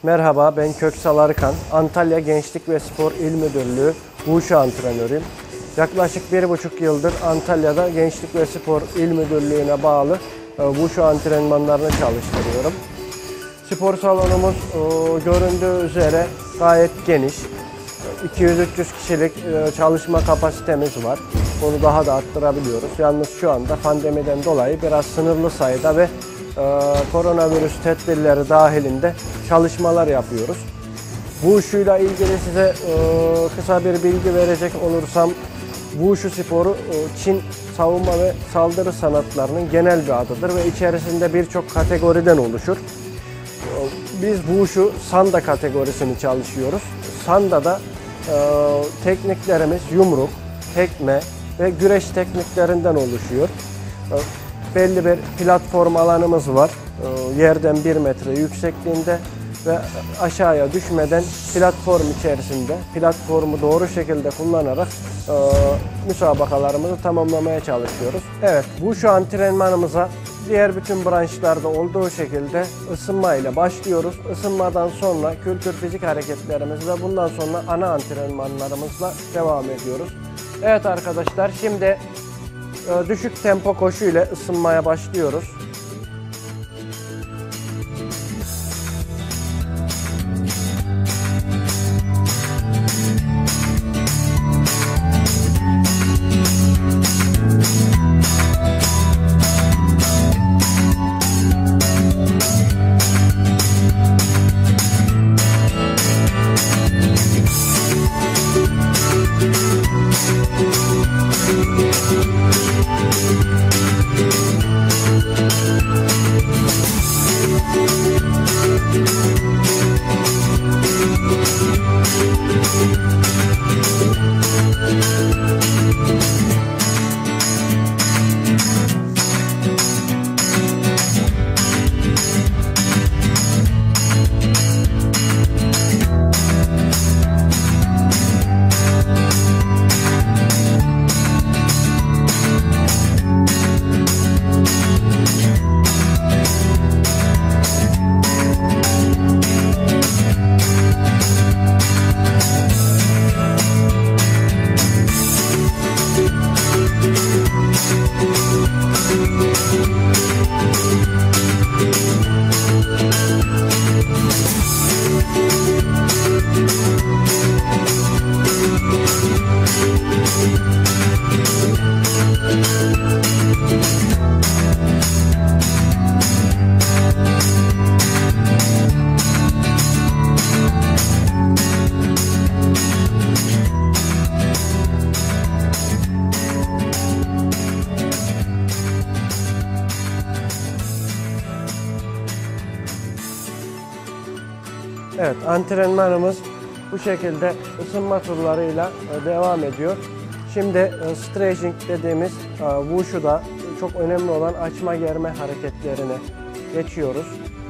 Merhaba, ben Köksal Arıkan. Antalya Gençlik ve Spor İl Müdürlüğü Wushu antrenörüyüm. Yaklaşık 1,5 yıldır Antalya'da Gençlik ve Spor İl Müdürlüğü'ne bağlı Wushu antrenmanlarını çalıştırıyorum. Spor salonumuz göründüğü üzere gayet geniş. 200-300 kişilik çalışma kapasitemiz var. Bunu daha da arttırabiliyoruz. Yalnız şu anda pandemiden dolayı biraz sınırlı sayıda ve koronavirüs tedbirleri dahilinde çalışmalar yapıyoruz. Wushu ile ilgili size kısa bir bilgi verecek olursam, Wushu sporu Çin savunma ve saldırı sanatlarının genel bir adıdır ve içerisinde birçok kategoriden oluşur. Biz Wushu Sanda kategorisini çalışıyoruz. Sanda'da tekniklerimiz yumruk, tekme ve güreş tekniklerinden oluşuyor. Belli bir platform alanımız var. Yerden 1 metre yüksekliğinde ve aşağıya düşmeden platform içerisinde platformu doğru şekilde kullanarak müsabakalarımızı tamamlamaya çalışıyoruz. Evet, Wushu antrenmanımıza diğer bütün branşlarda olduğu şekilde ısınma ile başlıyoruz. Isınmadan sonra kültür fizik hareketlerimizle bundan sonra ana antrenmanlarımızla devam ediyoruz. Evet arkadaşlar, şimdi düşük tempo koşu ile ısınmaya başlıyoruz. Evet, antrenmanımız bu şekilde ısınma turlarıyla devam ediyor. Şimdi stretching dediğimiz Wushu'da çok önemli olan açma germe hareketlerine geçiyoruz.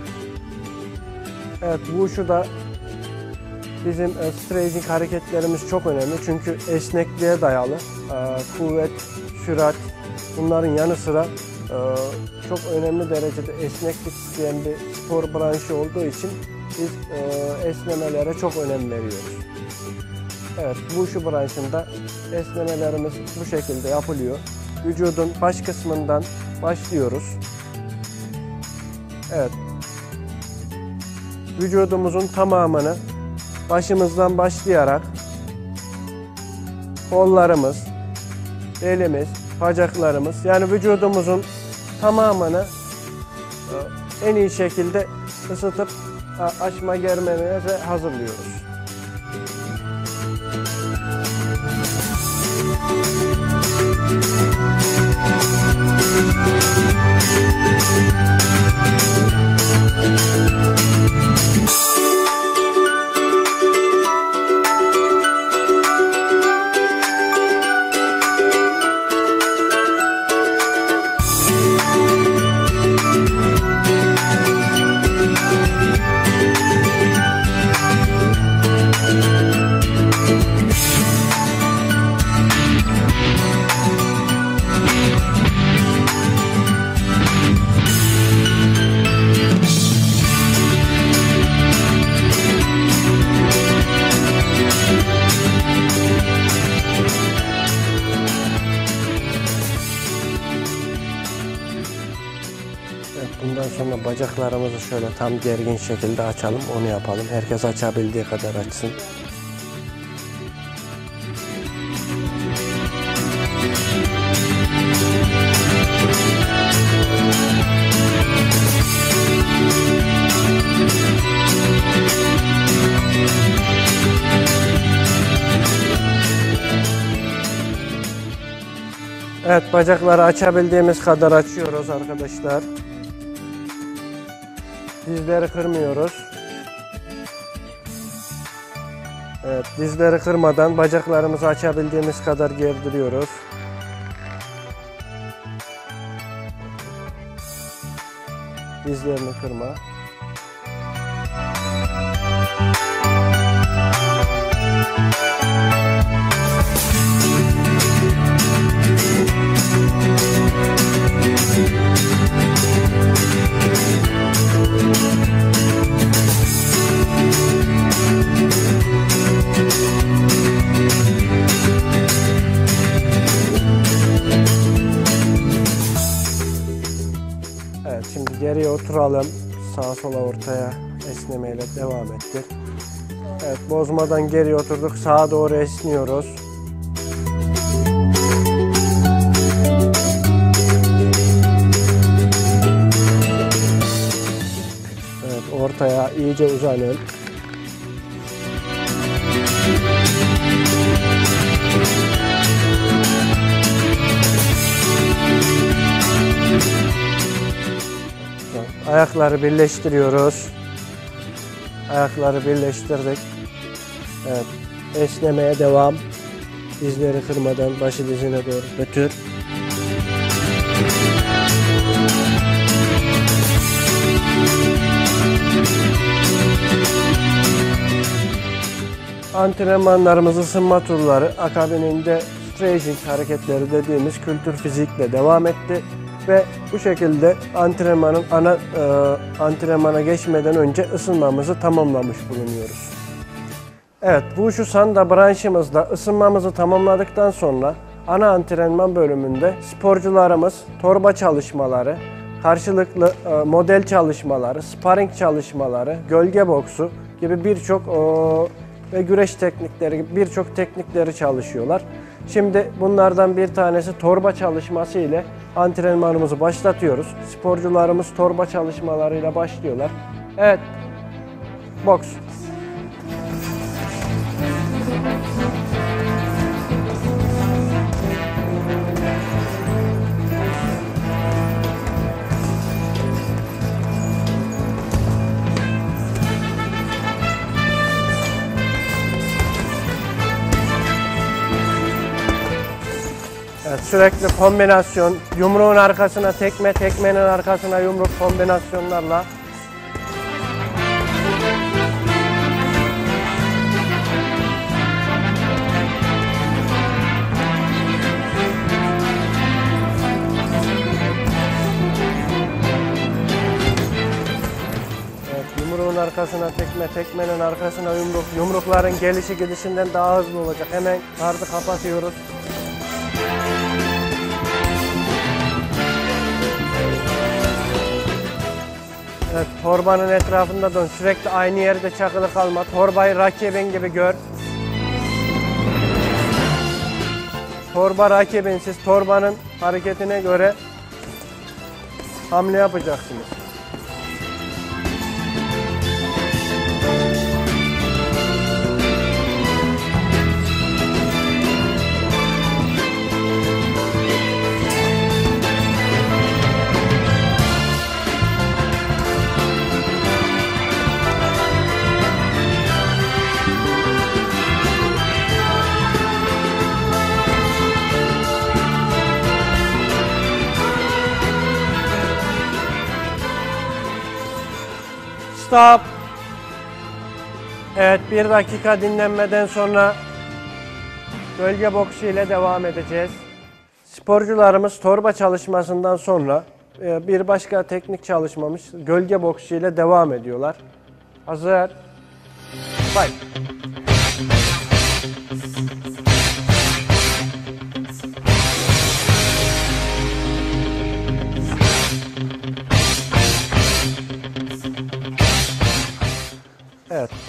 Evet, Wushu'da bizim stretching hareketlerimiz çok önemli çünkü esnekliğe dayalı kuvvet, sürat, bunların yanı sıra çok önemli derecede esneklik isteyen bir spor branşı olduğu için biz esnemelere çok önem veriyoruz. Evet, Wushu branşında esnemelerimiz bu şekilde yapılıyor. Vücudun baş kısmından başlıyoruz. Evet, vücudumuzun tamamını başımızdan başlayarak kollarımız, belimiz, bacaklarımız, yani vücudumuzun tamamını en iyi şekilde ısıtıp açma germemize hazırlıyoruz. Bacaklarımızı şöyle tam gergin şekilde açalım. Onu yapalım. Herkes açabildiği kadar açsın. Evet, bacakları açabildiğimiz kadar açıyoruz arkadaşlar. Dizleri kırmıyoruz. Evet, dizleri kırmadan bacaklarımızı açabildiğimiz kadar gerdiriyoruz. Dizlerini kırma. Evet, şimdi geriye oturalım. Sağa sola ortaya esnemeyle devam ettir. Evet, bozmadan geriye oturduk. Sağa doğru esniyoruz. Evet, ortaya iyice uzanın. Ayakları birleştiriyoruz. Ayakları birleştirdik. Evet, esnemeye devam. Dizleri kırmadan başı dizine doğru götür. Antrenmanlarımız, ısınma turları, akabininde stretching hareketleri dediğimiz kültür fizikle devam etti. Ve bu şekilde antrenmana geçmeden önce ısınmamızı tamamlamış bulunuyoruz. Evet, Wushu Sanda branşımızda ısınmamızı tamamladıktan sonra ana antrenman bölümünde sporcularımız torba çalışmaları, karşılıklı model çalışmaları, sparring çalışmaları, gölge boksu gibi birçok ve güreş teknikleri gibi birçok teknikleri çalışıyorlar. Şimdi bunlardan bir tanesi torba çalışması ile antrenmanımızı başlatıyoruz. Sporcularımız torba çalışmalarıyla başlıyorlar. Evet, boks. Evet, sürekli kombinasyon, yumruğun arkasına tekme, tekmenin arkasına yumruk kombinasyonlarla. Evet, yumruğun arkasına tekme, tekmenin arkasına yumruk. Yumrukların gelişi gidişinden daha hızlı olacak. Hemen gardı kapatıyoruz. Evet, torbanın etrafında dön. Sürekli aynı yerde çakılı kalma. Torbayı rakibin gibi gör. Torba rakibin. Siz torbanın hareketine göre hamle yapacaksınız. Stop. Evet, 1 dakika dinlenmeden sonra gölge boksu ile devam edeceğiz. Sporcularımız torba çalışmasından sonra bir başka teknik çalışmamız gölge boksu ile devam ediyorlar. Hazır. Fight.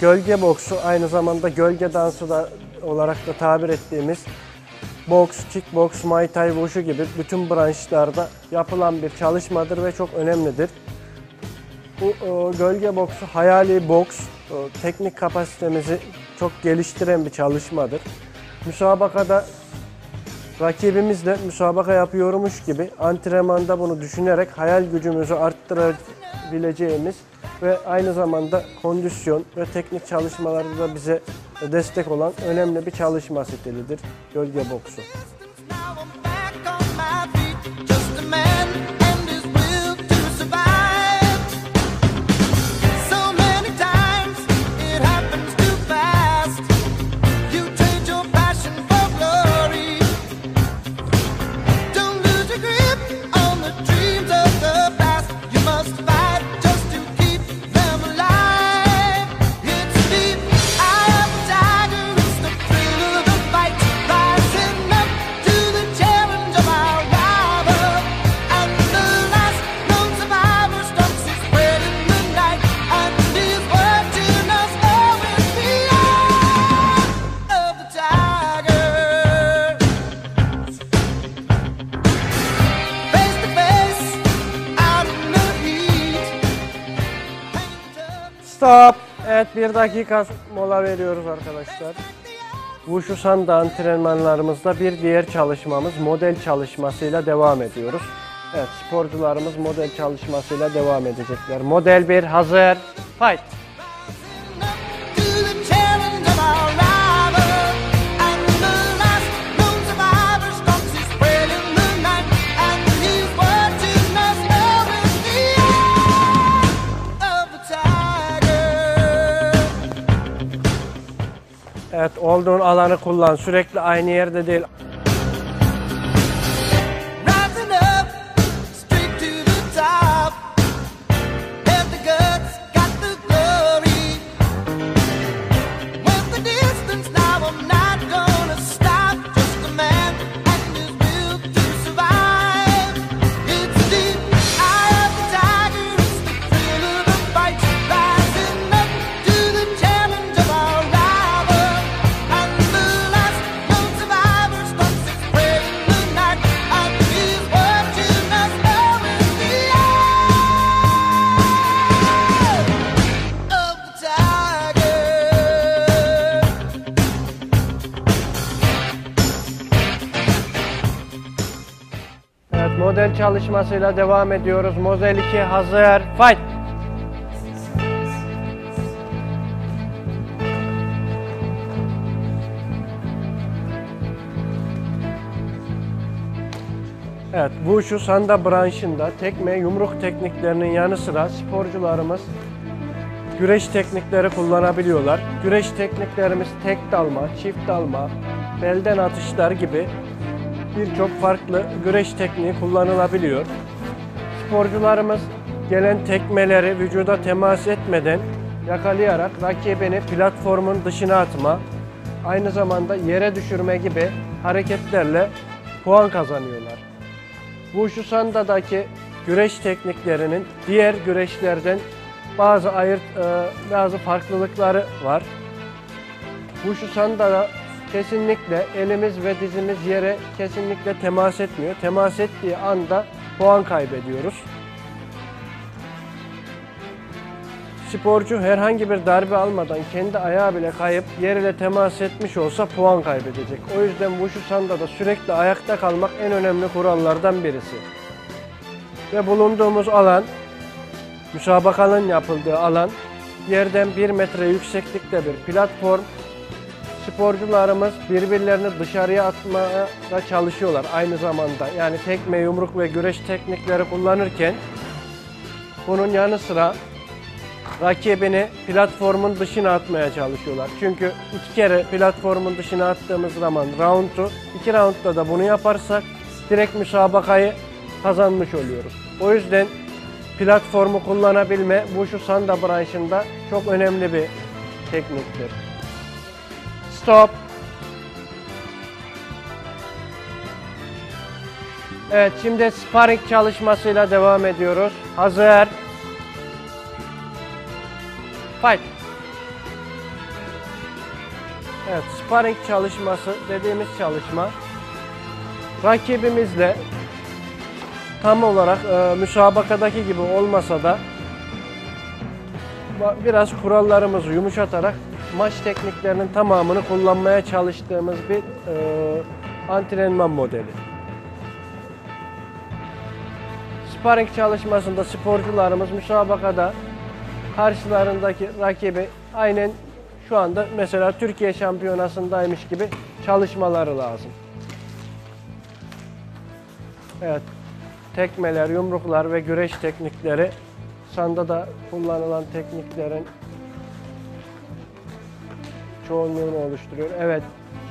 gölge boksu, aynı zamanda gölge dansı da olarak da tabir ettiğimiz boks, kickboks, muay thai, wushu gibi bütün branşlarda yapılan bir çalışmadır ve çok önemlidir. Bu gölge boksu, hayali boks, teknik kapasitemizi çok geliştiren bir çalışmadır. Müsabakada rakibimizle müsabaka yapıyormuş gibi antrenmanda bunu düşünerek hayal gücümüzü arttırabileceğimiz ve aynı zamanda kondisyon ve teknik çalışmalarda da bize destek olan önemli bir çalışma stilidir gölge boksu. Stop. Evet, 1 dakika mola veriyoruz arkadaşlar. Wushu Sanda antrenmanlarımızda bir diğer çalışmamız model çalışmasıyla devam ediyoruz. Evet, sporcularımız model çalışmasıyla devam edecekler. Model 1 hazır. Fight. Evet, olduğun alanı kullan. Sürekli aynı yerde değil. Model çalışmasıyla devam ediyoruz. Model 2 hazır. Fight. Evet, Wushu Sanda branşında tekme, yumruk tekniklerinin yanı sıra sporcularımız güreş teknikleri kullanabiliyorlar. Güreş tekniklerimiz tek dalma, çift dalma, belden atışlar gibi birçok farklı güreş tekniği kullanılabiliyor. Sporcularımız gelen tekmeleri vücuda temas etmeden yakalayarak rakibini platformun dışına atma, aynı zamanda yere düşürme gibi hareketlerle puan kazanıyorlar. Wushu Sanda'daki güreş tekniklerinin diğer güreşlerden bazı farklılıkları var. Wushu Sanda'da kesinlikle elimiz ve dizimiz yere kesinlikle temas etmiyor. Temas ettiği anda puan kaybediyoruz. Sporcu herhangi bir darbe almadan kendi ayağı bile kayıp yer ile temas etmiş olsa puan kaybedecek. O yüzden Wushu Sanda'da sürekli ayakta kalmak en önemli kurallardan birisi. Ve bulunduğumuz alan, müsabakanın yapıldığı alan, yerden 1 metre yükseklikte bir platform. Sporcularımız birbirlerini dışarıya atmaya da çalışıyorlar aynı zamanda. Yani tekme, yumruk ve güreş teknikleri kullanırken bunun yanı sıra rakibini platformun dışına atmaya çalışıyorlar. Çünkü 2 kere platformun dışına attığımız zaman roundu, 2 roundda da bunu yaparsak direkt müsabakayı kazanmış oluyoruz. O yüzden platformu kullanabilme Wushu Sanda branşında çok önemli bir tekniktir. Stop. Evet, şimdi sparring çalışmasıyla devam ediyoruz. Hazır. Fight. Evet, sparring çalışması dediğimiz çalışma rakibimizle tam olarak müsabakadaki gibi olmasa da biraz kurallarımızı yumuşatarak maç tekniklerinin tamamını kullanmaya çalıştığımız bir antrenman modeli. Sparring çalışmasında sporcularımız müsabakada karşılarındaki rakibi aynen şu anda mesela Türkiye şampiyonasındaymış gibi çalışmaları lazım. Evet, tekmeler, yumruklar ve güreş teknikleri sanda kullanılan tekniklerin çoğunluğunu oluşturuyor. Evet.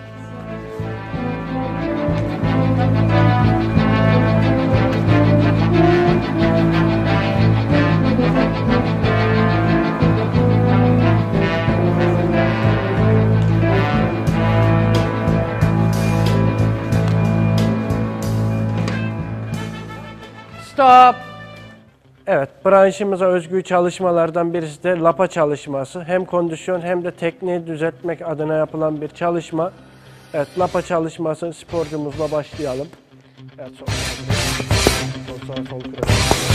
Stop. Evet, branşımıza özgü çalışmalardan birisi de lapa çalışması. Hem kondisyon hem de tekniği düzeltmek adına yapılan bir çalışma. Evet, lapa çalışması sporcumuzla başlayalım. Evet, sol sağ sol kırık.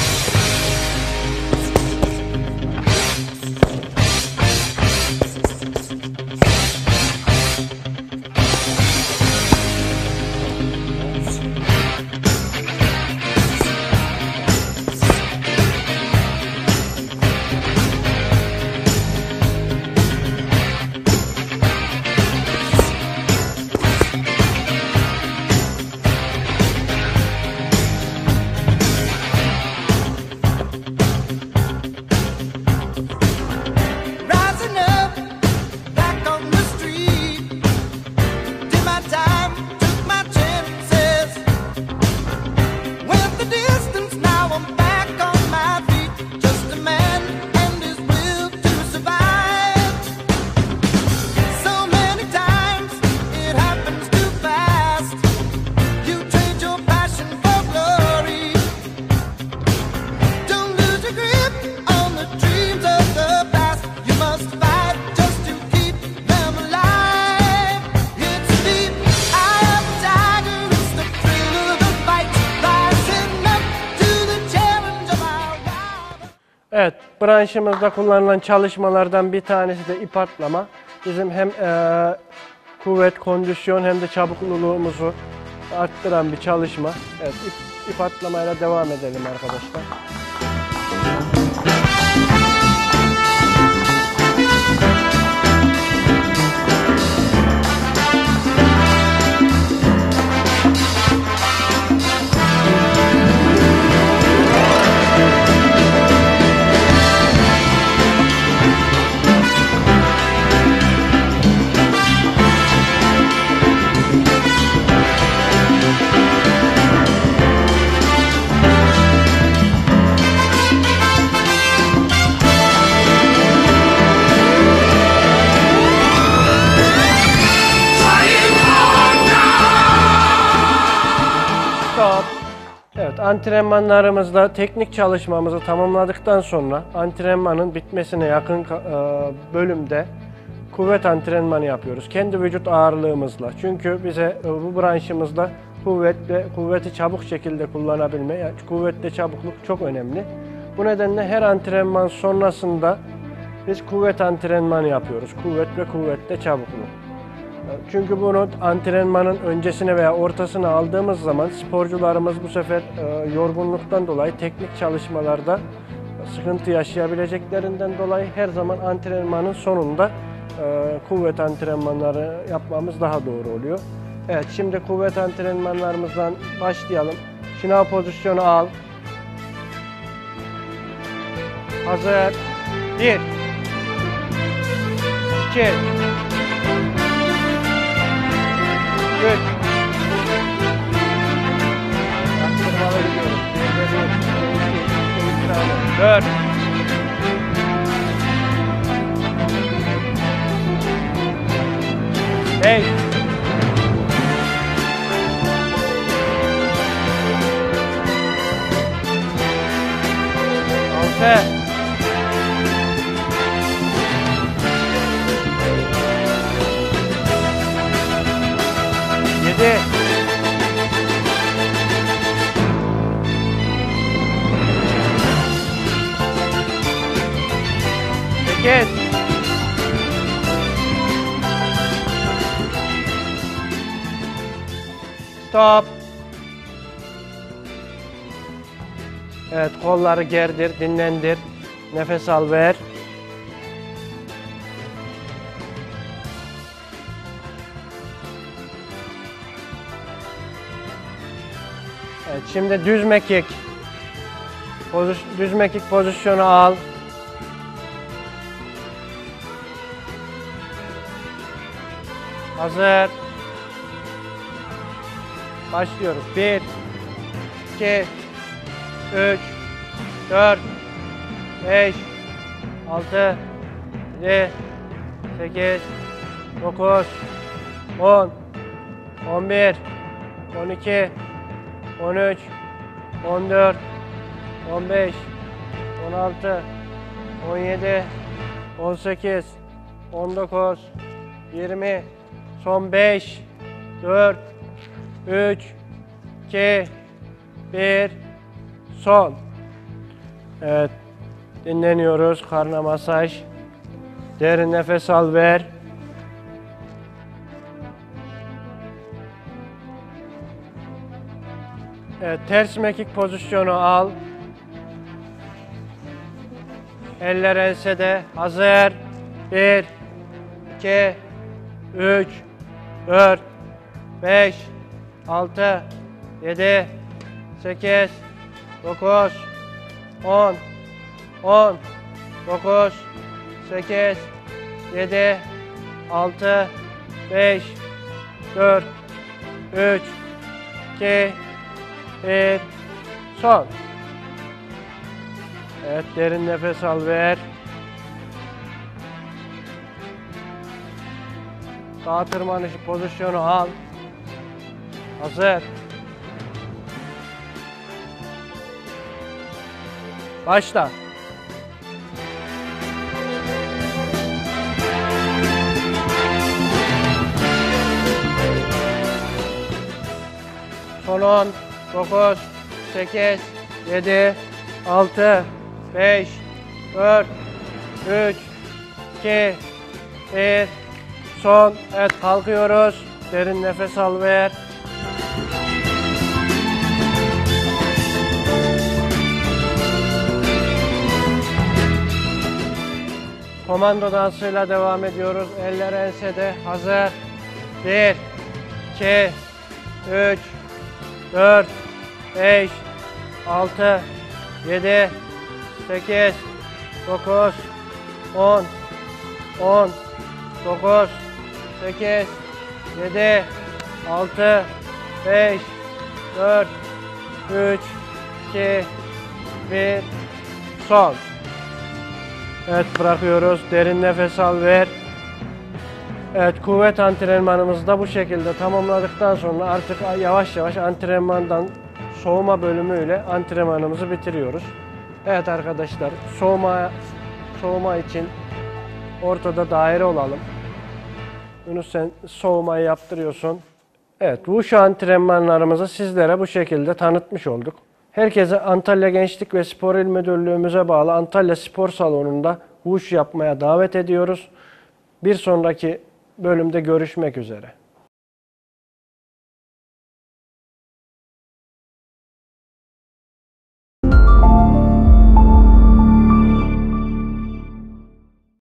Evet, branşımızda kullanılan çalışmalardan bir tanesi de ip atlama. Bizim hem kuvvet, kondisyon hem de çabukluluğumuzu arttıran bir çalışma. Evet, ip atlamayla devam edelim arkadaşlar. Evet, antrenmanlarımızda teknik çalışmamızı tamamladıktan sonra antrenmanın bitmesine yakın bölümde kuvvet antrenmanı yapıyoruz. Kendi vücut ağırlığımızla. Çünkü bize bu branşımızda kuvveti çabuk şekilde kullanabilme, yani kuvvetle çabukluk çok önemli. Bu nedenle her antrenman sonrasında biz kuvvet antrenmanı yapıyoruz. Kuvvet ve kuvvetle çabukluk. Çünkü bunu antrenmanın öncesine veya ortasına aldığımız zaman sporcularımız bu sefer yorgunluktan dolayı teknik çalışmalarda sıkıntı yaşayabileceklerinden dolayı her zaman antrenmanın sonunda kuvvet antrenmanları yapmamız daha doğru oluyor. Evet, şimdi kuvvet antrenmanlarımızdan başlayalım. Şınav pozisyonu al. Hazır. 1 2 3 Arttırmalı gidiyoruz. 4 5 6 7 7, 8, stop. Evet, kolları gerdir, dinlendir. Nefes al, ver. Evet, şimdi düz mekik. Düz mekik pozisyonu al. Hazır. Başlıyoruz. 1, 2, 3, 4, 5, 6, 7, 8, 9, 10, 11, 12, 13, 14, 15, 16, 17, 18, 19, 20, son 5, 4, 3, 2, 1, son. Evet, dinleniyoruz. Karna masaj. Derin nefes al, ver. Evet, ters mekik pozisyonu al. Eller ensede. Hazır. 1, 2, 3, 4, 5, 6, 7, 8, 9, 10, 10, 9, 8, 7, 6, 5, 4, 3, 2, 1, son. Evet, derin nefes al, ver. Dağa tırmanışı pozisyonu al. Hazır. Başla. Son 10, 9, 8, 7, 6, 5, 4, 3, 2, 1, son. Evet, kalkıyoruz. Derin nefes al, ver. Komando dansıyla devam ediyoruz. Eller ensede. Hazır. 1, 2, 3, 4, 5, 6, 7, 8, 9, 10, 10, 9, 8, 7, 6, 5, 4, 3, 2, 1, son. Evet, bırakıyoruz. Derin nefes al, ver. Evet, kuvvet antrenmanımızı da bu şekilde tamamladıktan sonra artık yavaş yavaş antrenmandan soğuma bölümüyle antrenmanımızı bitiriyoruz. Evet arkadaşlar, soğuma için ortada daire olalım. Yunus, sen soğumayı yaptırıyorsun. Evet, Wushu antrenmanlarımızı sizlere bu şekilde tanıtmış olduk. Herkese Antalya Gençlik ve Spor İl Müdürlüğümüze bağlı Antalya Spor Salonu'nda Wushu yapmaya davet ediyoruz. Bir sonraki bölümde görüşmek üzere.